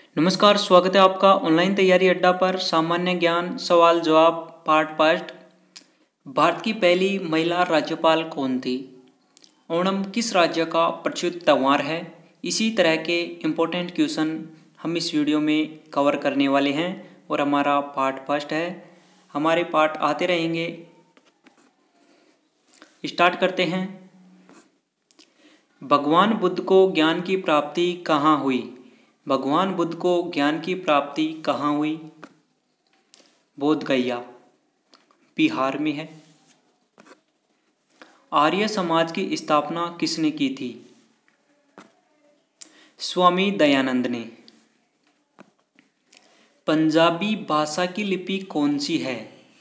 नमस्कार, स्वागत है आपका ऑनलाइन तैयारी अड्डा पर। सामान्य ज्ञान सवाल जवाब पार्ट फर्स्ट। भारत की पहली महिला राज्यपाल कौन थी? ओणम किस राज्य का प्रचलित त्यौहार है? इसी तरह के इम्पोर्टेंट क्वेश्चन हम इस वीडियो में कवर करने वाले हैं और हमारा पार्ट फर्स्ट है। हमारे पार्ट आते रहेंगे। स्टार्ट करते हैं। भगवान बुद्ध को ज्ञान की प्राप्ति कहाँ हुई? भगवान बुद्ध को ज्ञान की प्राप्ति कहाँ हुई? बोध गया, बिहार में है। आर्य समाज की स्थापना किसने की थी? स्वामी दयानंद ने। पंजाबी भाषा की लिपि कौन सी है?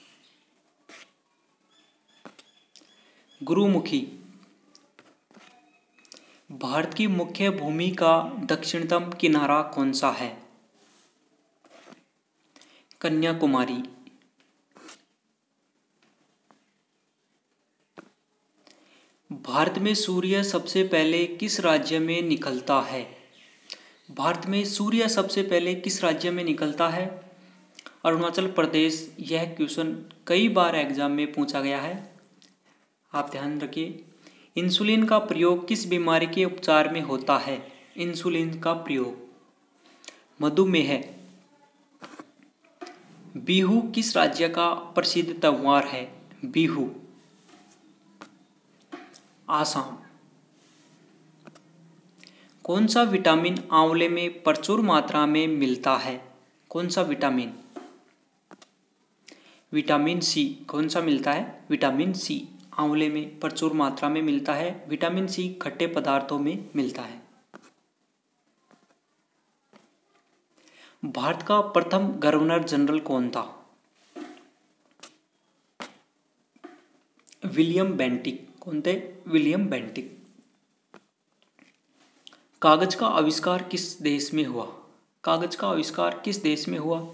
गुरुमुखी। भारत की मुख्य भूमि का दक्षिणतम किनारा कौन सा है? कन्याकुमारी। भारत में सूर्य सबसे पहले किस राज्य में निकलता है? भारत में सूर्य सबसे पहले किस राज्य में निकलता है? अरुणाचल प्रदेश। यह क्वेश्चन कई बार एग्जाम में पूछा गया है, आप ध्यान रखिए। इंसुलिन का प्रयोग किस बीमारी के उपचार में होता है? इंसुलिन का प्रयोग मधुमेह। बिहू किस राज्य का प्रसिद्ध त्यौहार है? बिहू आसाम। कौन सा विटामिन आंवले में प्रचुर मात्रा में मिलता है? कौन सा विटामिन? Vitamin C. कौन सा मिलता है? विटामिन सी आंवले में प्रचुर मात्रा में मिलता है। विटामिन सी खट्टे पदार्थों में मिलता है। भारत का प्रथम गवर्नर जनरल कौन था? William Bentinck. कौन थे? William Bentinck. कागज का आविष्कार किस देश में हुआ? कागज का आविष्कार किस देश में हुआ?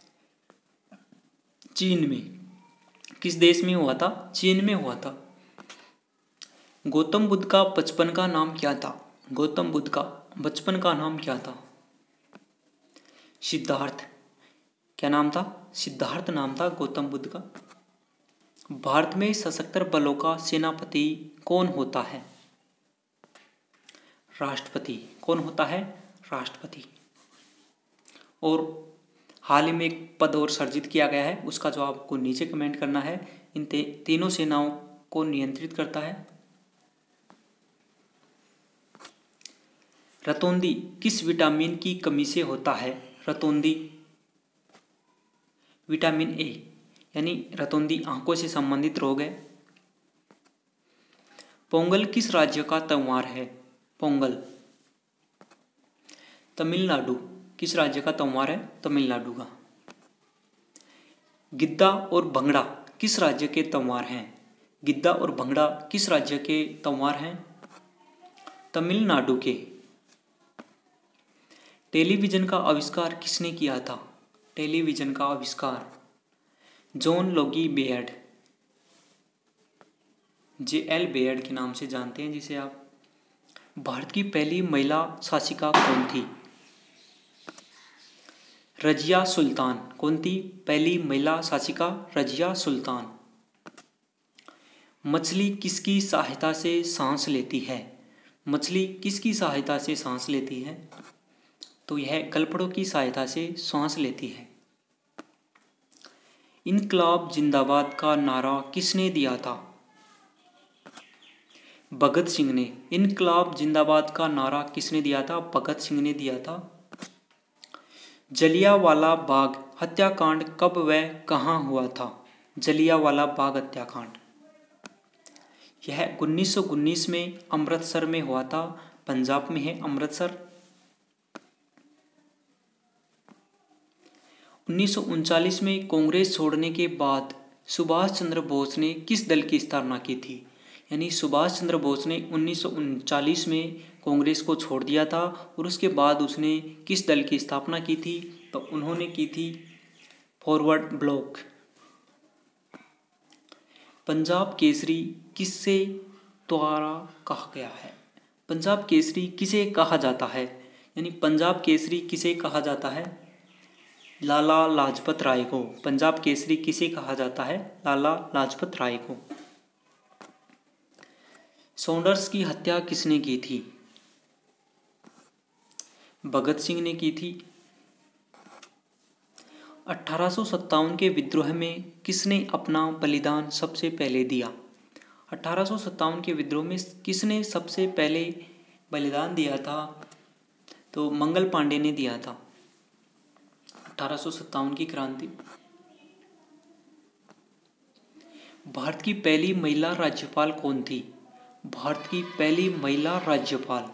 चीन में। किस देश में हुआ था? चीन में हुआ था। गौतम बुद्ध का बचपन का नाम क्या था? गौतम बुद्ध का बचपन का नाम क्या था? सिद्धार्थ। क्या नाम था? सिद्धार्थ नाम था गौतम बुद्ध का। भारत में सशस्त्र बलों का सेनापति कौन होता है? राष्ट्रपति। कौन होता है? राष्ट्रपति। और हाल ही में एक पद और सृजित किया गया है, उसका जवाब आपको नीचे कमेंट करना है। इन तीनों सेनाओं को नियंत्रित करता है। रतौंधी किस विटामिन की कमी से होता है? रतौंधी विटामिन ए, यानी रतौंधी आंखों से संबंधित रोग है। पोंगल किस राज्य का त्यौहार है? पोंगल तमिलनाडु। किस राज्य का त्यौहार है? तमिलनाडु का। गिद्दा और भंगड़ा किस राज्य के त्यौहार हैं? गिद्दा और भंगड़ा किस राज्य के त्यौहार हैं? तमिलनाडु के। टेलीविजन का आविष्कार किसने किया था? टेलीविजन का आविष्कार John Logie Baird, JL Baird के नाम से जानते हैं जिसे आप। भारत की पहली महिला शासिका कौन थी? रजिया सुल्तान। कौन थी पहली महिला शासिका? रजिया सुल्तान। मछली किसकी सहायता से सांस लेती है? मछली किसकी सहायता से सांस लेती है? तो यह गलफड़ों की सहायता से सांस लेती है। इनकलाब जिंदाबाद का नारा किसने दिया था? भगत सिंह ने। इनकलाब जिंदाबाद का नारा किसने दिया था? भगत सिंह ने दिया था। जलियांवाला बाग हत्याकांड कब व कहाँ हुआ था? जलियांवाला बाग हत्याकांड यह 1919 में अमृतसर में हुआ था। पंजाब में है अमृतसर। 1939 में कांग्रेस छोड़ने के बाद सुभाष चंद्र बोस ने किस दल की स्थापना की थी? यानी सुभाष चंद्र बोस ने 1939 में कांग्रेस को छोड़ दिया था और उसके बाद उसने किस दल की स्थापना की थी? तो उन्होंने की थी फॉरवर्ड ब्लॉक। पंजाब केसरी किससे द्वारा कहा गया है? पंजाब केसरी किसे कहा जाता है? यानी पंजाब केसरी किसे कहा जाता है? लाला लाजपत राय को। पंजाब केसरी किसे कहा जाता है? लाला लाजपत राय को। सॉन्डर्स की हत्या किसने की थी? भगत सिंह ने की थी। 1857 के विद्रोह में किसने अपना बलिदान सबसे पहले दिया? 1857 के विद्रोह में किसने सबसे पहले बलिदान दिया था? तो मंगल पांडे ने दिया था। 1857 की क्रांति। भारत की पहली महिला राज्यपाल कौन थी? भारत की पहली महिला राज्यपाल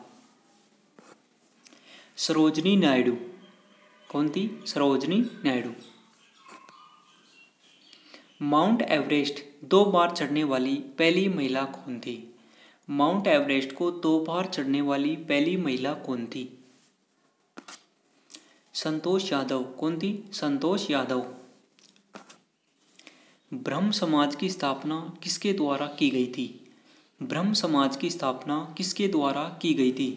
सरोजनी नायडू। कौन थी? सरोजनी नायडू। माउंट एवरेस्ट 2 बार चढ़ने वाली पहली महिला कौन थी? माउंट एवरेस्ट को 2 बार चढ़ने वाली पहली महिला कौन थी? संतोष यादव। कौन थी? संतोष यादव। ब्रह्म समाज की स्थापना किसके द्वारा की गई थी? ब्रह्म समाज की स्थापना किसके द्वारा की गई थी?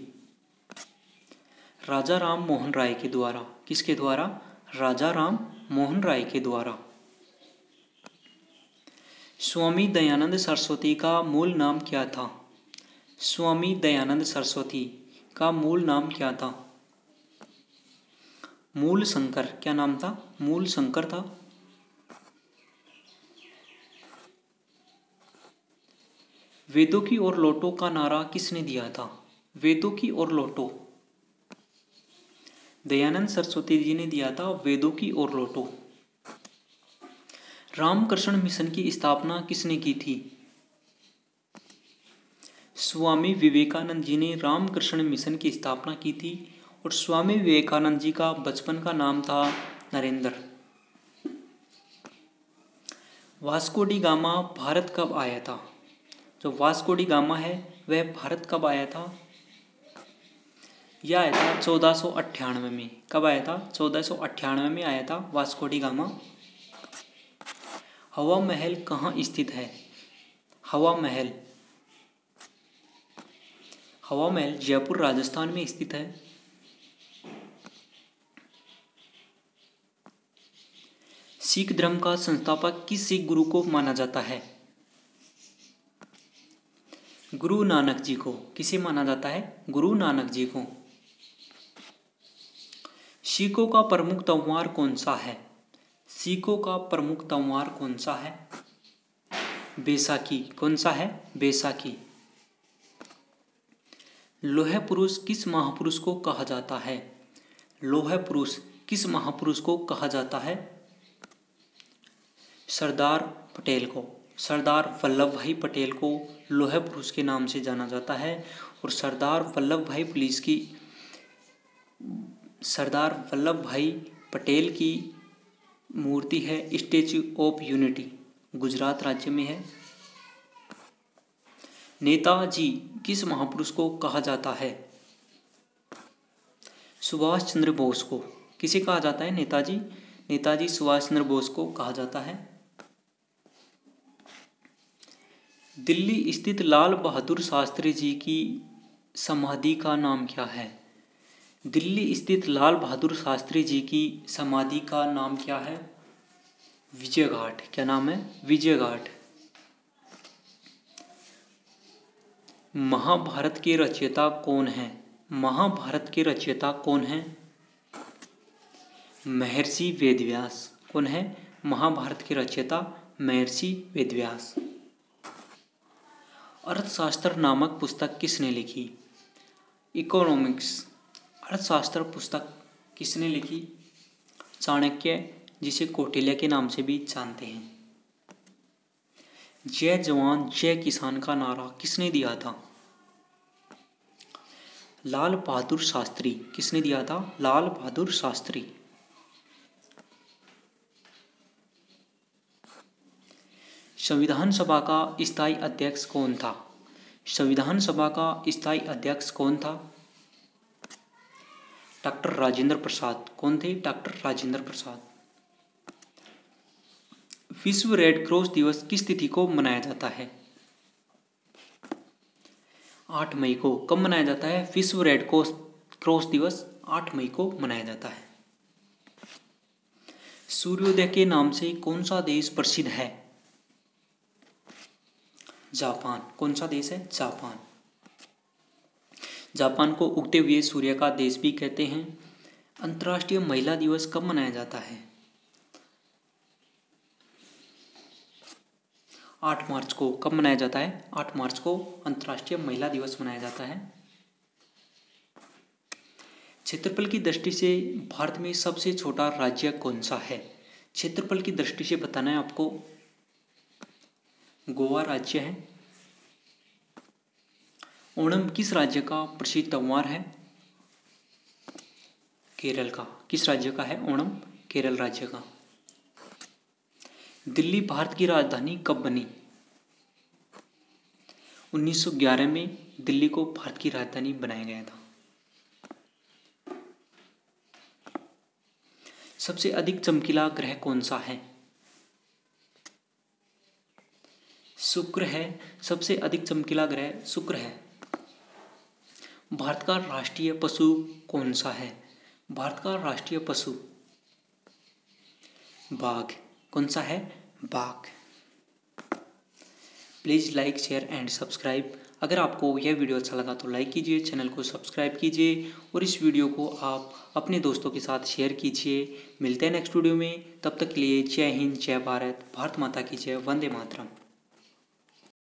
राजा राम मोहन राय के द्वारा। किसके द्वारा? राजा राम मोहन राय के द्वारा। स्वामी दयानंद सरस्वती का मूल नाम क्या था? स्वामी दयानंद सरस्वती का मूल नाम क्या था? मूल शंकर। क्या नाम था? मूल शंकर था। वेदों की ओर लौटो का नारा किसने दिया था? वेदों की ओर लौटो दयानंद सरस्वती जी ने दिया था। वेदों की ओर लौटो। रामकृष्ण मिशन की स्थापना किसने की थी? स्वामी विवेकानंद जी ने रामकृष्ण मिशन की स्थापना की थी और स्वामी विवेकानंद जी का बचपन का नाम था Narendra. Vasco da Gama Bharat कब आया था? जो वास्को डी गामा है वह भारत कब आया था? यह आया था 1498 में। कब आया था? 1498 में आया था वास्को डी गामा। हवा महल कहाँ स्थित है? हवा महल जयपुर राजस्थान में स्थित है। सिख धर्म का संस्थापक किस सिख गुरु को माना जाता है? गुरु नानक जी को। किसे माना जाता है? गुरु नानक जी को। सिखों का प्रमुख त्योहार कौन सा है? सिखों का प्रमुख त्योहार कौन सा है? बैसाखी। कौन सा है? बैसाखी। लौह पुरुष किस महापुरुष को कहा जाता है? लौह पुरुष किस महापुरुष को कहा जाता है? सरदार पटेल को। सरदार वल्लभ भाई पटेल को लौह पुरुष के नाम से जाना जाता है और सरदार वल्लभ भाई पटेल की मूर्ति है स्टैच्यू ऑफ यूनिटी, गुजरात राज्य में है। नेताजी किस महापुरुष को कहा जाता है? सुभाष चंद्र बोस को। किसे कहा जाता है? नेताजी सुभाष चंद्र बोस को कहा जाता है। दिल्ली स्थित लाल बहादुर शास्त्री जी की समाधि का नाम क्या है? दिल्ली स्थित लाल बहादुर शास्त्री जी की समाधि का नाम क्या है? विजय घाट। क्या नाम है? विजय घाट। महाभारत के रचयिता कौन है? महाभारत के रचयिता कौन है? महर्षि वेदव्यास। कौन है महाभारत के रचयिता? महर्षि वेदव्यास। अर्थशास्त्र नामक पुस्तक किसने लिखी? इकोनॉमिक्स। अर्थशास्त्र पुस्तक किसने लिखी? चाणक्य, जिसे कौटिल्य के नाम से भी जानते हैं। जय जवान जय किसान का नारा किसने दिया था? लाल बहादुर शास्त्री। किसने दिया था? लाल बहादुर शास्त्री। संविधान सभा का स्थायी अध्यक्ष कौन था? संविधान सभा का स्थायी अध्यक्ष कौन था? डॉक्टर राजेंद्र प्रसाद। कौन थे? डॉक्टर राजेंद्र प्रसाद। विश्व रेड क्रॉस दिवस किस तिथि को मनाया जाता है? 8 मई को। कब मनाया जाता है विश्व रेड क्रॉस दिवस? 8 मई को मनाया जाता है। सूर्योदय के नाम से कौन सा देश प्रसिद्ध है? जापान। कौन सा देश है? जापान। जापान को उगते हुए सूर्य का देश भी कहते हैं। अंतर्राष्ट्रीय महिला दिवस कब मनाया जाता है? 8 मार्च को। कब मनाया जाता है? 8 मार्च को अंतर्राष्ट्रीय महिला दिवस मनाया जाता है। क्षेत्रफल की दृष्टि से भारत में सबसे छोटा राज्य कौन सा है? क्षेत्रफल की दृष्टि से बताना है आपको। गोवा राज्य है। ओणम किस राज्य का प्रसिद्ध त्योहार है? केरल का। किस राज्य का है ओणम? केरल राज्य का। दिल्ली भारत की राजधानी कब बनी? 1911 में दिल्ली को भारत की राजधानी बनाया गया था। सबसे अधिक चमकीला ग्रह कौन सा है? शुक्र है। सबसे अधिक चमकीला ग्रह शुक्र है। भारत का राष्ट्रीय पशु कौन सा है? भारत का राष्ट्रीय पशु बाघ। कौन सा है? बाघ। Please like, share and subscribe. अगर आपको यह वीडियो अच्छा लगा तो लाइक कीजिए, चैनल को सब्सक्राइब कीजिए और इस वीडियो को आप अपने दोस्तों के साथ शेयर कीजिए। मिलते हैं नेक्स्ट वीडियो में। तब तक के लिए जय हिंद, जय भारत, भारत माता की जय, वंदे मातरम।